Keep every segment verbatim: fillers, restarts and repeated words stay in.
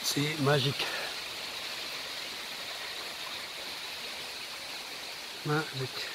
C'est magique. Magique.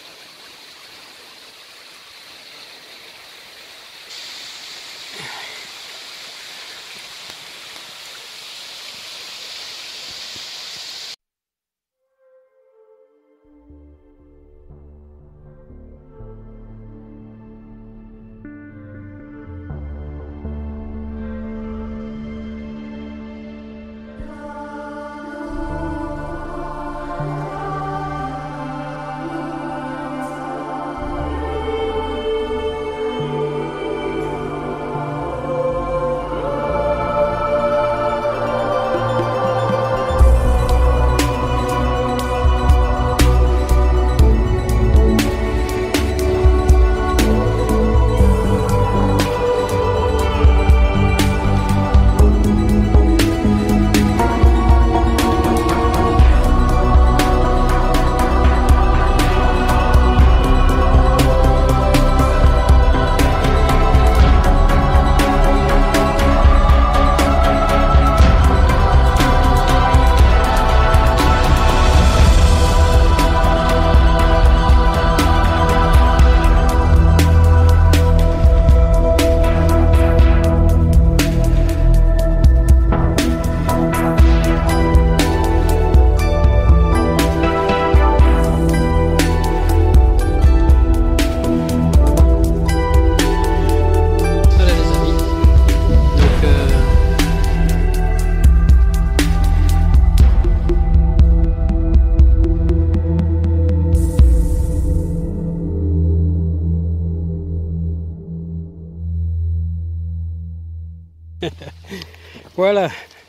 Voilà,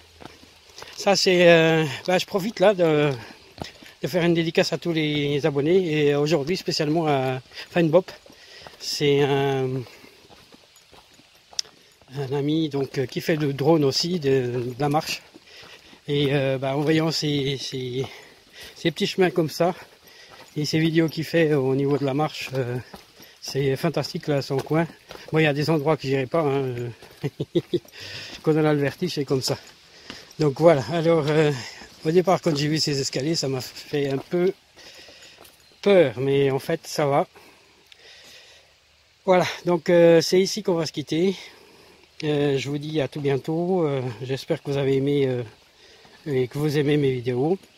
ça c'est, euh, bah, je profite là de, de faire une dédicace à tous les abonnés et aujourd'hui spécialement à Finebop. C'est un, un ami donc qui fait le drone aussi de, de la marche et euh, bah, en voyant ces, ces, ces petits chemins comme ça et ces vidéos qu'il fait au niveau de la marche, euh, c'est fantastique là son coin. Bon, il y a des endroits que j'irai pas, hein. Quand on a le vertige, c'est comme ça. Donc voilà, alors euh, au départ quand j'ai vu ces escaliers, ça m'a fait un peu peur, mais en fait ça va. Voilà, donc euh, c'est ici qu'on va se quitter. Euh, je vous dis à tout bientôt. Euh, J'espère que vous avez aimé euh, et que vous aimez mes vidéos.